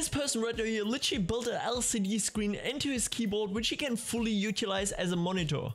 This person right here literally built an LCD screen into his keyboard which he can fully utilize as a monitor.